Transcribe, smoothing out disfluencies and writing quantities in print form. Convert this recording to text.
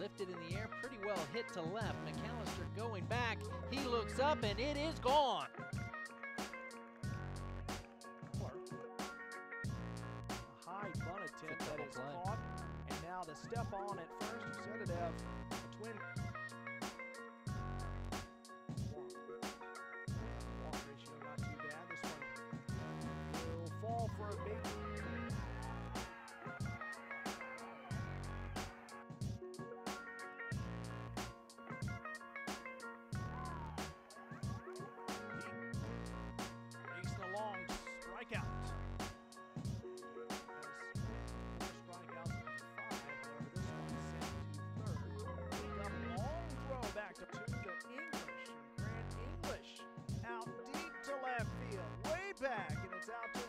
lifted in the air, pretty well hit to left. McAllister going back. He looks up, and it is gone. A high bunt attempt that is caught. And now the step on at first. You said it, Ev. A twin. Walk ratio not too bad. This one will fall for a big. Long strikeout. Has 4 strikeouts in 5. However, this one sent to third. Pick up long throw back to English. Grant English out deep to left field, way back, and it's out to